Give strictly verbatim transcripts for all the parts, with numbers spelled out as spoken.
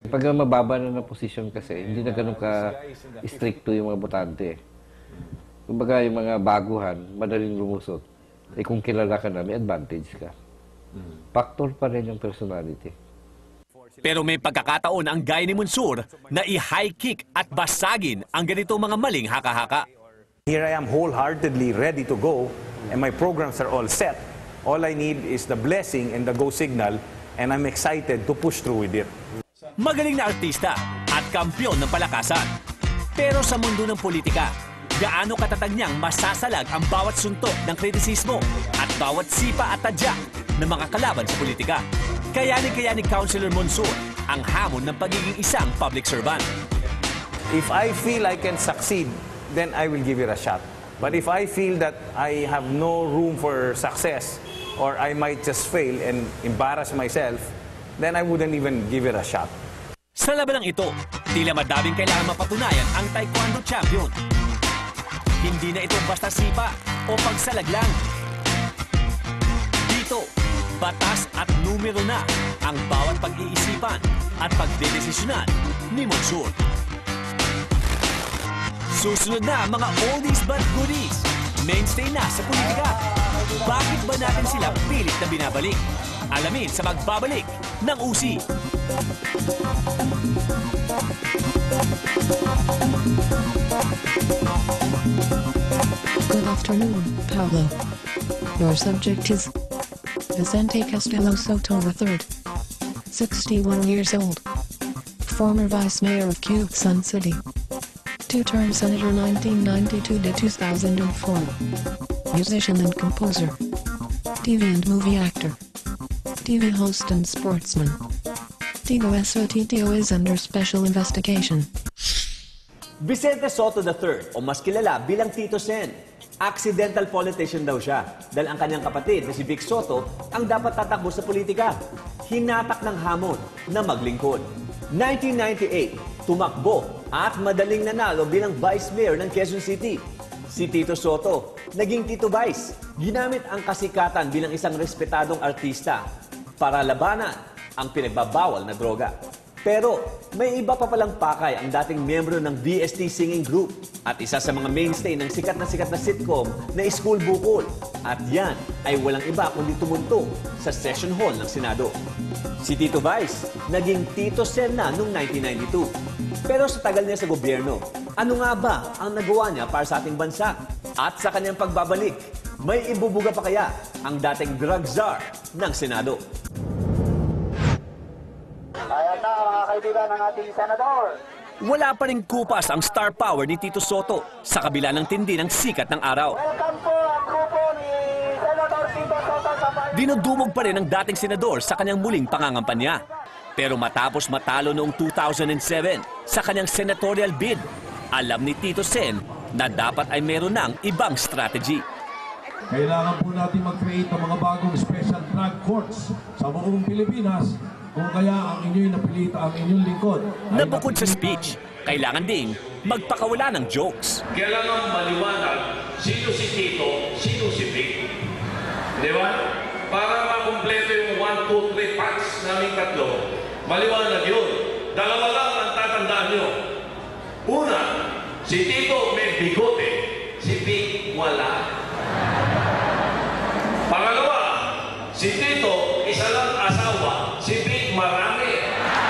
Pag mababa na na posisyon kasi, hindi na ganun ka-stricto yung mga botante. Kumbaga yung mga baguhan, madaling lumusot. Eh kung kilala ka na, may advantage ka. Factor pa rin yung personality. Pero may pagkakataon ang gaya ni Monsur na i-high kick at basagin ang ganitong mga maling haka-haka. Here I am wholeheartedly ready to go and my programs are all set. All I need is the blessing and the go signal and I'm excited to push through with it. Magaling na artista at kampyon ng palakasan. Pero sa mundo ng politika, gaano katatag niyang masasalag ang bawat suntok ng kritisismo at bawat sipa at tadya ng mga kalaban sa politika. Kayanin-kaya ni Councilor Monsur ang hamon ng pagiging isang public servant. If I feel I can succeed, then I will give it a shot. But if I feel that I have no room for success or I might just fail and embarrass myself, then I wouldn't even give it a shot. Sa labanang ito, tila madaming kailangan mapatunayan ang taekwondo champion. Hindi na ito basta sipa o pagsalag lang. Dito, batas at numero na ang bawat pag-iisipan at pagdedesisyonan ni Monsur. Susunod na mga oldies but goodies. Mainstay na sa politika. Bakit ba natin sila pilit na binabalik? Alamin sa magbabalik ng U C. Good afternoon, Paolo. Your subject is Vicente Castillo Soto the third, sixty-one years old, former Vice Mayor of Quezon City, two-term Senator nineteen ninety-two to two thousand four, musician and composer, T V and movie actor, T V host and sportsman. Tito Sotto is under special investigation. Vicente Soto the third o mas kilala bilang Tito Sen. Accidental politician daw siya dahil ang kanyang kapatid na si Vic Soto ang dapat tatakbo sa politika. Hinatak ng hamon na maglingkod. nineteen ninety-eight, tumakbo at madaling nanalo bilang Vice Mayor ng Quezon City. Si Tito Soto, naging Tito Vice. Ginamit ang kasikatan bilang isang respetadong artista para labanan ang pinagbabawal na droga. Pero may iba pa palang pakay ang dating miyembro ng V S T Singing Group at isa sa mga mainstay ng sikat na sikat na sitcom na School Bukol. At yan ay walang iba kundi tumunto sa session hall ng Senado. Si Tito Vice, naging Tito Sen na noong nineteen ninety-two. Pero sa tagal niya sa gobyerno, ano nga ba ang nagawa niya para sa ating bansa? At sa kanyang pagbabalik, may ibubuga pa kaya ang dating drug czar ng Senado? Ayan na mga kaibigan ng ating senador. Wala pa rin kupas ang star power ni Tito Soto sa kabila ng tindi ng sikat ng araw. Welcome po ang grupo ni Senador Tito Soto sa bayan. Dinudumog pa rin ang dating senador sa kanyang muling pangangampanya. Pero matapos matalo noong two thousand seven sa kanyang senatorial bid, alam ni Tito Sen na dapat ay meron ng ibang strategy. Kailangan po natin mag-create ng mga bagong special drug courts sa buong Pilipinas kung kaya ang inyong napilita, ang inyong lingkod. Na bukod sa speech, kailangan ding magpakawala ng jokes. Kailangan maliwanag sino si Tito, sino si Vic. Di ba? Para makumpleto yung one, two, three packs namin tatlo, maliwanag yun. Dalawa lang ang tatandaan nyo. Una, si Tito may bigote, si Vic wala. Pangalawa, si Tito isa lang asawa, si Vic marami.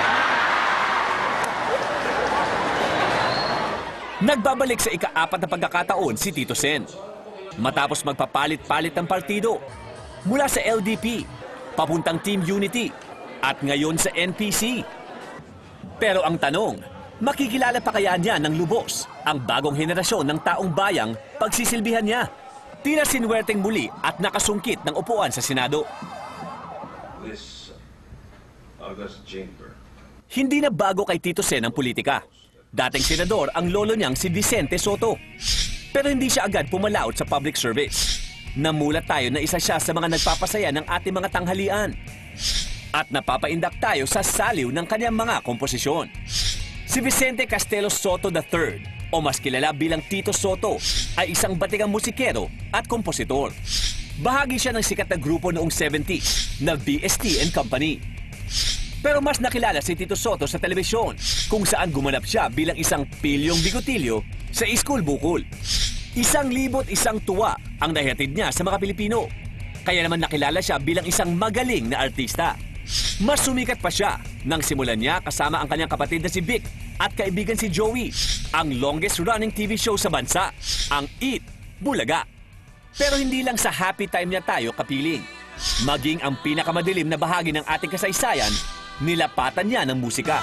Nagbabalik sa ika-apat na pagkakataon si Tito Sen. Matapos magpapalit-palit ng partido, mula sa L D P, papuntang Team Unity, at ngayon sa N P C. Pero ang tanong, makikilala pa kaya niya ng lubos ang bagong henerasyon ng taong bayang pagsisilbihan niya? Tila sinwerteng muli at nakasungkit ng upuan sa Senado. This August chamber. Hindi na bago kay Tito Sen ang politika. Dating senador ang lolo niyang si Vicente Soto. Pero hindi siya agad pumalaot sa public service. Namulat tayo na isa siya sa mga nagpapasaya ng ating mga tanghalian. At napapaindak tayo sa saliw ng kanyang mga komposisyon. Si Vicente Castillo Soto the third, o mas kilala bilang Tito Soto, ay isang batigang musikero at kompositor. Bahagi siya ng sikat na grupo noong seventies na V S T and Company. Pero mas nakilala si Tito Soto sa telebisyon, kung saan gumanap siya bilang isang pilyong bigotilyo sa Iskul Bukol. Isang libot isang tuwa ang nahihatid niya sa mga Pilipino. Kaya naman nakilala siya bilang isang magaling na artista. Mas sumikat pa siya nang simulan niya kasama ang kanyang kapatid na si Vic at kaibigan si Joey, ang longest-running T V show sa bansa, ang Eat Bulaga. Pero hindi lang sa happy time niya tayo kapiling. Maging ang pinakamadilim na bahagi ng ating kasaysayan, nilapatan niya ng musika.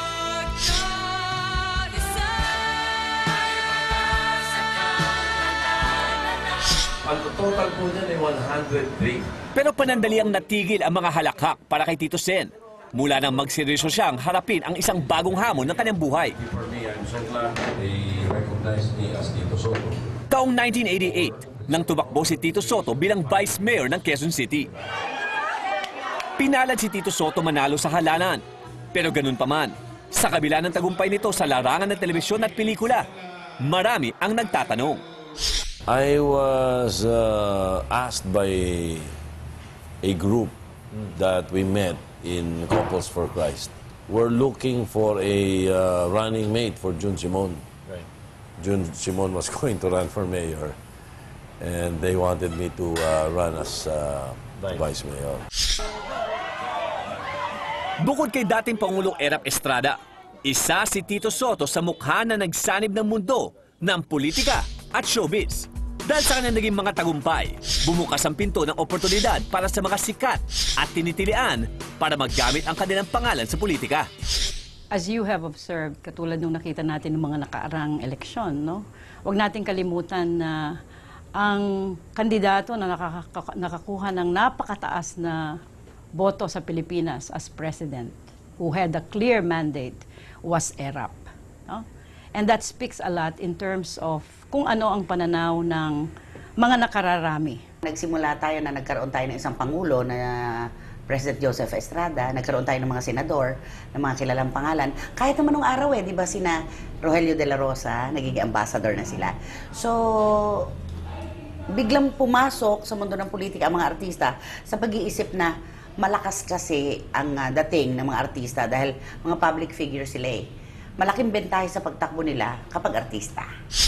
Ang total po niyan ay one hundred three. Pero panandaliang natigil ang mga halakhak para kay Tito Sen. Mula nang magseryoso siyang harapin ang isang bagong hamon ng kanyang buhay. For me, I'm so glad they recognize me as Tito Soto. Taong nineteen eighty-eight, nang tumakbo si Tito Soto bilang Vice Mayor ng Quezon City. Pinalad si Tito Soto manalo sa halalan. Pero ganun pa man, sa kabila ng tagumpay nito sa larangan ng telebisyon at pelikula, marami ang nagtatanong. I was uh, asked by a group that we met in Couples for Christ. We're looking for a uh, running mate for Jun Simon. Right. Jun Simon was going to run for mayor, and they wanted me to uh, run as uh, Vice. vice mayor. Bukod kay dating Pangulong Erap Estrada, isa si Tito Soto sa mukha na nagsanib ng mundo ng politika at showbiz. Dahil sa kanyang naging mga tagumpay, bumukas ang pinto ng oportunidad para sa mga sikat at tinitilian para maggamit ang kanilang pangalan sa politika. As you have observed, katulad nung nakita natin ng mga nakaarang eleksyon, no? Huwag nating kalimutan na ang kandidato na nakaka- nakakuha ng napakataas na boto sa Pilipinas as president, who had a clear mandate, was Erap. No? And that speaks a lot in terms of kung ano ang pananaw ng mga nakararami. Nagsimula tayo na nagkaroon tayo ng isang pangulo na President Joseph Estrada, nagkaroon tayo ng mga senador, ng mga kilalang pangalan. Kahit naman nung araw eh, di ba sina Rogelio de la Rosa, nagiging ambassador na sila. So, biglang pumasok sa mundo ng politika ang mga artista sa pag-iisip na malakas kasi ang uh, dating ng mga artista dahil mga public figure sila eh. Malaking bentahe sa pagtakbo nila kapag artista.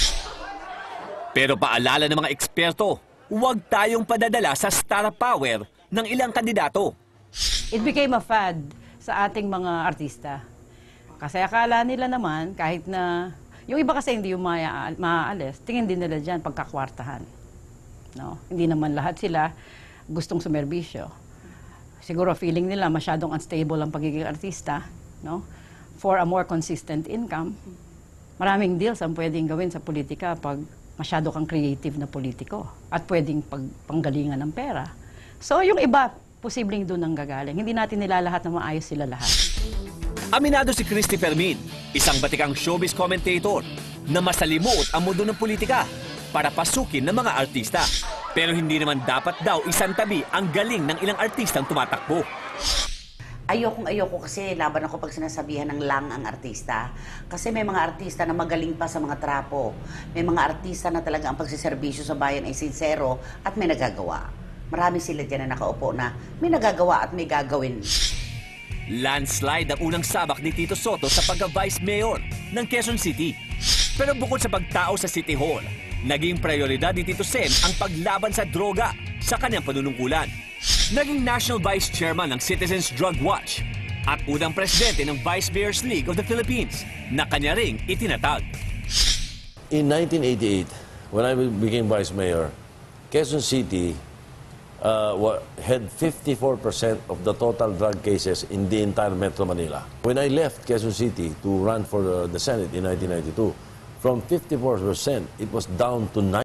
Pero paalala ng mga eksperto, huwag tayong padadala sa star power ng ilang kandidato. It became a fad sa ating mga artista. Kasi akala nila naman, kahit na, yung iba kasi hindi yung maya, maaalis, tingin din nila dyan pagkakwartahan. No? Hindi naman lahat sila gustong sumerbisyo. Siguro feeling nila masyadong unstable ang pagiging artista, no? For a more consistent income. Maraming deals ang pwedeng gawin sa politika pag masyado kang creative na politiko at pwedeng pagpanggalingan ng pera. So yung iba, posibleng doon ang gagaling. Hindi natin nilalahat na maayos sila lahat. Aminado si Christy Fermin, isang batikang showbiz commentator na masalimuot ang mundo ng politika para pasukin ng mga artista. Pero hindi naman dapat daw isang tabi ang galing ng ilang artistang tumatakbo. Ayokong ayoko kasi laban ako pag sinasabihan ng lang ang artista. Kasi may mga artista na magaling pa sa mga trapo. May mga artista na talaga ang pagsiservisyo sa bayan ay sincero at may nagagawa. Marami sila dyan na nakaupo na may nagagawa at may gagawin. Landslide ang unang sabak ni Tito Soto sa pagka-Vice Mayor ng Quezon City. Pero bukod sa pagtao sa City Hall, naging prioridad ni Tito Sen ang paglaban sa droga sa kanyang panunungkulan. Naging National Vice Chairman ng Citizens Drug Watch at unang presidente ng Vice Mayors League of the Philippines na kanya ring itinatag. In nineteen eighty-eight, when I became vice mayor, Quezon City uh, wa- had fifty-four percent of the total drug cases in the entire Metro Manila. When I left Quezon City to run for uh, the Senate in nineteen ninety-two, from fifty-four percent, it was down to nine.